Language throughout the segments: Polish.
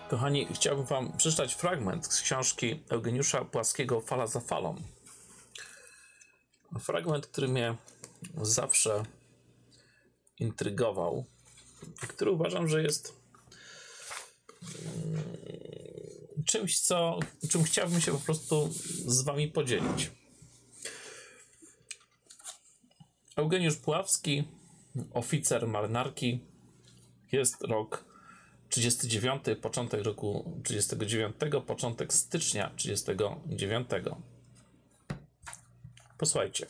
Kochani, chciałbym wam przeczytać fragment z książki Eugeniusza Płaskiego Fala za falą. Fragment, który mnie zawsze intrygował i który uważam, że jest czymś, czym chciałbym się po prostu z wami podzielić. Eugeniusz Puławski, oficer marynarki, jest rok 39, początek roku 39, początek stycznia 39. Posłuchajcie.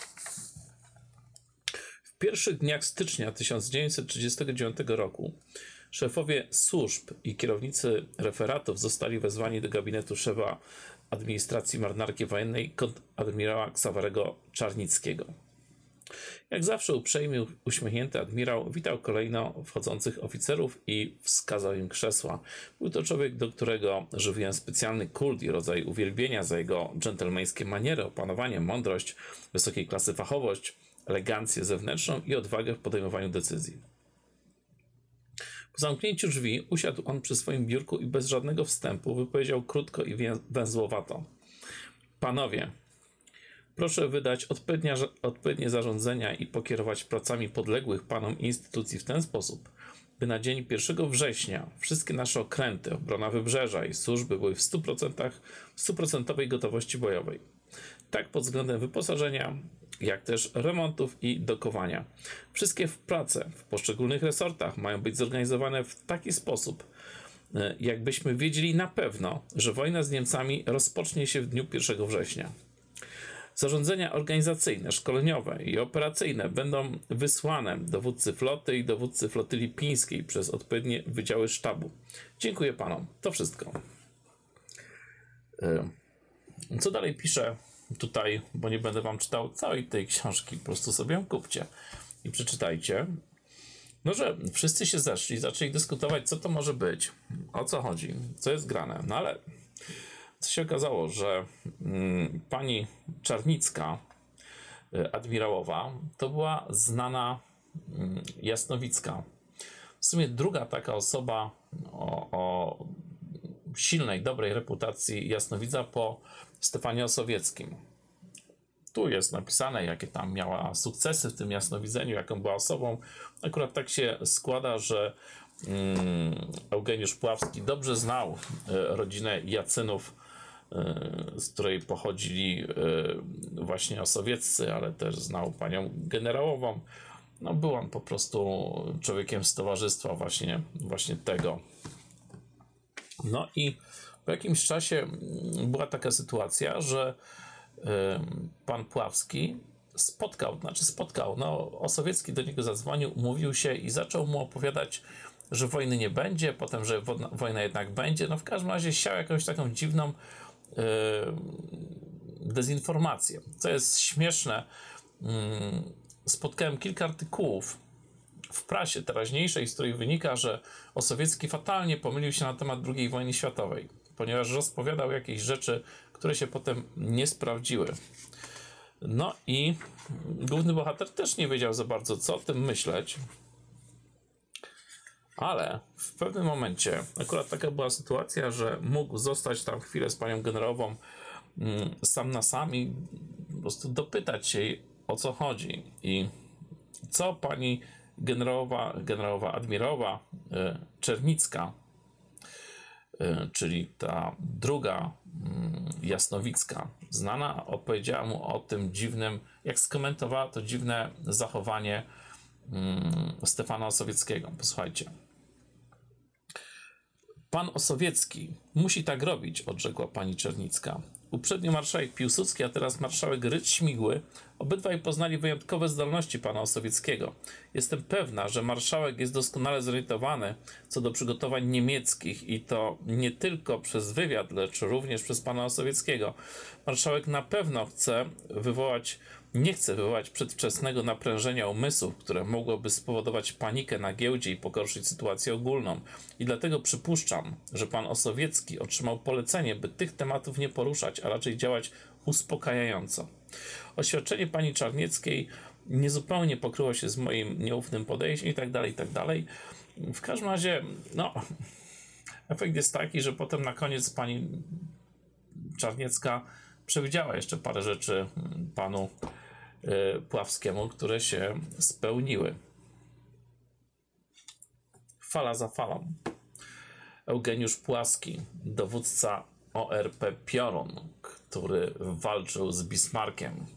W pierwszych dniach stycznia 1939 roku szefowie służb i kierownicy referatów zostali wezwani do gabinetu szefa administracji marynarki wojennej kontradmirała Ksawerego Czarnickiego. Jak zawsze uprzejmy, uśmiechnięty admirał witał kolejno wchodzących oficerów i wskazał im krzesła. Był to człowiek, do którego żywiłem specjalny kult i rodzaj uwielbienia za jego dżentelmeńskie maniery, opanowanie, mądrość, wysokiej klasy fachowość, elegancję zewnętrzną i odwagę w podejmowaniu decyzji. Po zamknięciu drzwi usiadł on przy swoim biurku i bez żadnego wstępu wypowiedział krótko i węzłowato: Panowie, proszę wydać odpowiednie zarządzenia i pokierować pracami podległych panom instytucji w ten sposób, by na dzień 1 września wszystkie nasze okręty, obrona wybrzeża i służby były w 100% gotowości bojowej. Tak pod względem wyposażenia, jak też remontów i dokowania. Wszystkie prace w poszczególnych resortach mają być zorganizowane w taki sposób, jakbyśmy wiedzieli na pewno, że wojna z Niemcami rozpocznie się w dniu 1 września. Zarządzenia organizacyjne, szkoleniowe i operacyjne będą wysłane dowódcy floty i dowódcy flotyli pińskiej przez odpowiednie wydziały sztabu. Dziękuję panom. To wszystko. Co dalej piszę tutaj, bo nie będę wam czytał całej tej książki, po prostu sobie ją kupcie i przeczytajcie. No, że wszyscy się zeszli, zaczęli dyskutować, co to może być, o co chodzi, co jest grane. No ale co się okazało, że pani Czarnicka, admirałowa, to była znana jasnowicka. W sumie druga taka osoba o silnej, dobrej reputacji jasnowidza po Stefanie Osowieckim. Tu jest napisane, jakie tam miała sukcesy w tym jasnowidzeniu, jaką była osobą. Akurat tak się składa, że Eugeniusz Puławski dobrze znał rodzinę Jacynów, z której pochodzili właśnie osowieccy, ale też znał panią generałową. No, był on po prostu człowiekiem z towarzystwa właśnie tego. No i po jakimś czasie była sytuacja, że pan Puławski spotkał, Osowiecki do niego zadzwonił, umówił się i zaczął mu opowiadać, że wojny nie będzie, potem, że wojna jednak będzie. No w każdym razie siał jakąś taką dziwną dezinformację. Co jest śmieszne, spotkałem kilka artykułów w prasie teraźniejszej, z której wynika, że Osowiecki fatalnie pomylił się na temat II wojny światowej, ponieważ rozpowiadał jakieś rzeczy, które się potem nie sprawdziły. No i główny bohater też nie wiedział za bardzo, co o tym myśleć, ale w pewnym momencie akurat taka była sytuacja, że mógł zostać tam chwilę z panią generałową sam na sam i po prostu dopytać się jej, o co chodzi i co pani generałowa admirałowa Czernicka, czyli ta druga jasnowicka znana, opowiedziała mu o tym dziwnym, jak skomentowała to dziwne zachowanie Stefana Osowieckiego. Posłuchajcie. Pan Osowiecki musi tak robić, odrzekła pani Czernicka. Uprzednio marszałek Piłsudski, a teraz marszałek Rydz-Śmigły, obydwaj poznali wyjątkowe zdolności pana Osowieckiego. Jestem pewna, że marszałek jest doskonale zorientowany co do przygotowań niemieckich i to nie tylko przez wywiad, lecz również przez pana Osowieckiego. Marszałek na pewno nie chce wywołać przedwczesnego naprężenia umysłów, które mogłoby spowodować panikę na giełdzie i pogorszyć sytuację ogólną. I dlatego przypuszczam, że pan Osowiecki otrzymał polecenie, by tych tematów nie poruszać, a raczej działać uspokajająco. Oświadczenie pani Czarnieckiej niezupełnie pokryło się z moim nieufnym podejściem i tak dalej, i tak dalej. W każdym razie, Efekt jest taki, że potem na koniec pani Czarniecka przewidziała jeszcze parę rzeczy panu Puławskiemu, które się spełniły. Fala za falą. Eugeniusz Puławski, dowódca ORP Piorun, który walczył z Bismarckiem.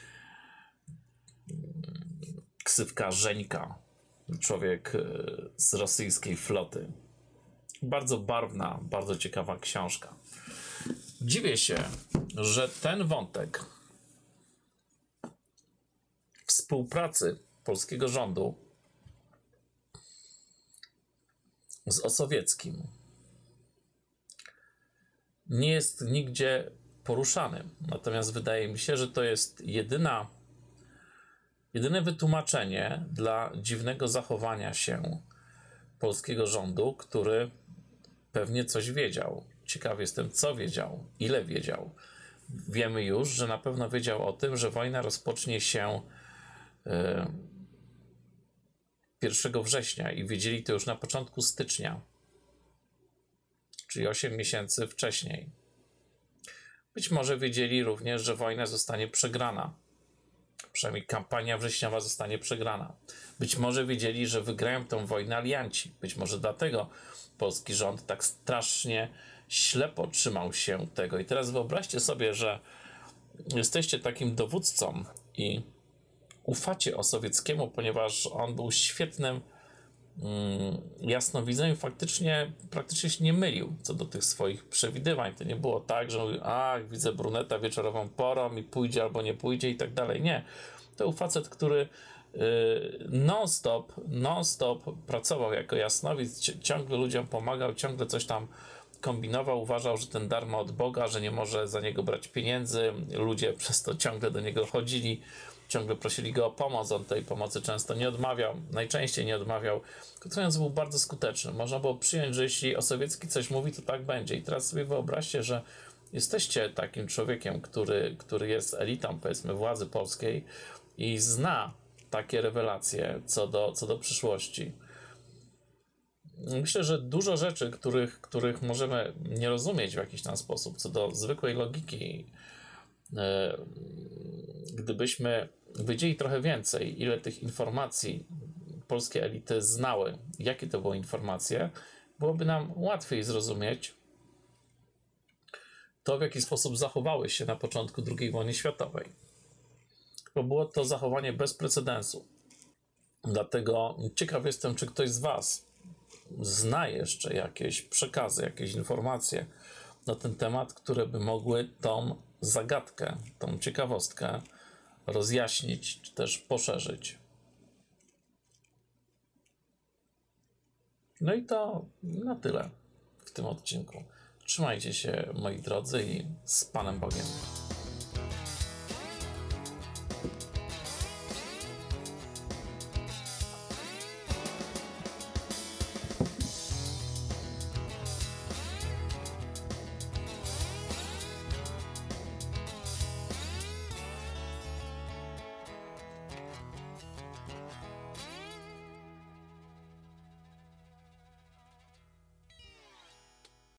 Ksywka Żeńka, człowiek z rosyjskiej floty. Bardzo barwna, bardzo ciekawa książka. Dziwię się, że ten wątek współpracy polskiego rządu z Osowieckim nie jest nigdzie poruszany. Natomiast wydaje mi się, że to jest jedyne wytłumaczenie dla dziwnego zachowania się polskiego rządu, który pewnie coś wiedział. Ciekaw jestem, co wiedział, ile wiedział. Wiemy już, że na pewno wiedział o tym, że wojna rozpocznie się 1 września i wiedzieli to już na początku stycznia, czyli 8 miesięcy wcześniej. Być może wiedzieli również, że wojna zostanie przegrana. Przynajmniej kampania wrześniowa zostanie przegrana. Być może wiedzieli, że wygrają tę wojnę alianci. Być może dlatego polski rząd tak strasznie ślepo trzymał się tego. I teraz wyobraźcie sobie, że jesteście takim dowódcą i ufacie Osowieckiemu, ponieważ on był świetnym jasnowidzem i praktycznie się nie mylił co do tych swoich przewidywań. To nie było tak, że mówił, widzę bruneta wieczorową porą i pójdzie albo nie pójdzie i tak dalej. Nie. To był facet, który non-stop pracował jako jasnowic, ciągle ludziom pomagał, ciągle coś tam kombinował, uważał, że ten dar ma od Boga, że nie może za niego brać pieniędzy. Ludzie przez to ciągle do niego chodzili, ciągle prosili go o pomoc, on tej pomocy często nie odmawiał, najczęściej nie odmawiał. Natomiast był bardzo skuteczny. Można było przyjąć, że jeśli Osowiecki coś mówi, to tak będzie. I teraz sobie wyobraźcie, że jesteście takim człowiekiem, który jest elitą, powiedzmy, władzy polskiej i zna takie rewelacje co do przyszłości. Myślę, że dużo rzeczy, których możemy nie rozumieć w jakiś tam sposób, co do zwykłej logiki, gdybyśmy wiedzieli trochę więcej, ile tych informacji polskie elity znały, jakie to były informacje, byłoby nam łatwiej zrozumieć to, w jaki sposób zachowały się na początku II wojny światowej. Bo było to zachowanie bez precedensu. Dlatego ciekaw jestem, czy ktoś z was zna jeszcze jakieś przekazy, jakieś informacje na ten temat, które by mogły tą zagadkę, tą ciekawostkę rozjaśnić, czy też poszerzyć. No i to na tyle w tym odcinku. Trzymajcie się, moi drodzy, i z Panem Bogiem.